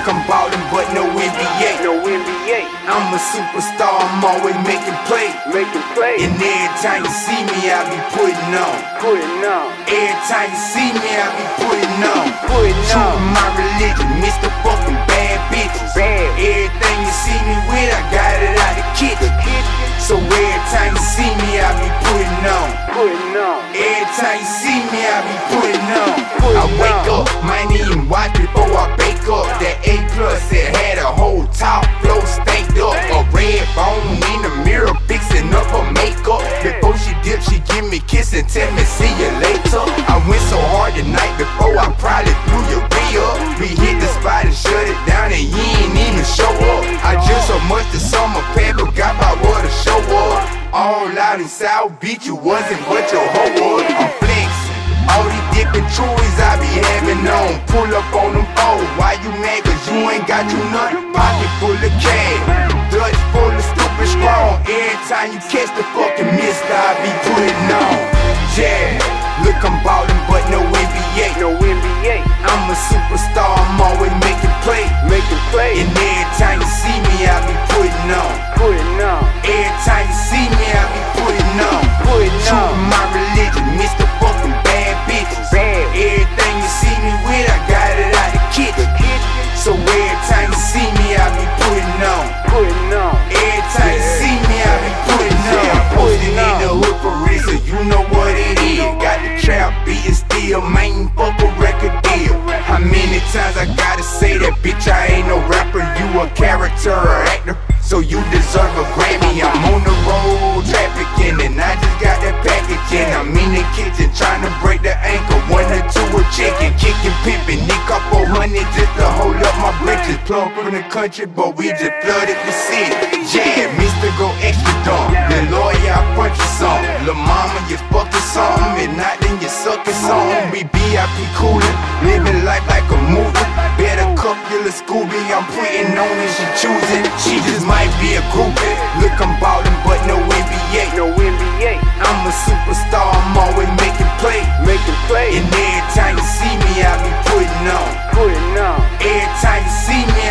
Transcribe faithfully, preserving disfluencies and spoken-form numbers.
Look, I'm ballin', but no N B A. No N B A. I'm a superstar, I'm always making plays. Making plays. And every time you see me, I be putting on. Putting on. Every time you see me, I be putting on. Putting True on. to my religion, Mister fucking bad bitches. Bad. Everything you see me with, I got it out the kitchen. So every time you see me, I be putting on. Putting on. Every time you see me, I be putting on. Putting I wake on. up, might even watch before I bake up. That A plus, it had a whole top flow stanked up. A red bone in the mirror, fixing up her makeup. Before she dip, she give me kiss and tell me see you later. I went so hard the night before, I probably blew your re-up. We hit the spot and shut it down and you ain't even show up. I just so much the summer paper, got my water show up. All out in South Beach, you wasn't but your hoe was. I'm flexing, all these different truies I be having on. Pull up on them foes, why you mad? Cause you ain't got you nothing. Pocket full of cash, Dutch full of stupid strong. Every time you catch the fucking Mi5ta, I be putting on. Yeah, look, I'm ballin', but no N B A. No N B A. I'm a superstar, I'm always making plays. Making plays. And every time you see me, I be putting on. Putting on. Every time you see me, I be putting on. Putting True on. to my religion, Mister fucking bad bitches. Bad. Everything you see me with, I got it out the kitchen. So every time you see me, I be putting on. Putting on. Every time you see me, I be putting on. Yeah, Posted in putting the on. hood for real, so you know what it is. Got the trap beating still, man, fuck a record deal. How many times I gotta say that, bitch, I ain't no rapper, you a character or actor, so you deserve a Grammy. I'm on the road trafficking and I just got that package in. I'm in the kitchen trying to break the ankle, one or two a chicken, kicking, pimping, nick up four hundred just to hold up my britches. Plug from the country, but we just flooded the city. Yeah, Mister go extra dumb, the lawyer I punch you some. Lil' mama, you fucking something, and not then you suckin' something. We V I P coolin', living life like a movie. Better cup your little Scooby, I'm putting on and she choosing. She just might be a groupie. Look, I'm ballin', but no N B A. No N B A. I'm a superstar, I'm always making plays. Making plays. And every time you see me, I be putting on. Putting on. Every time you see me,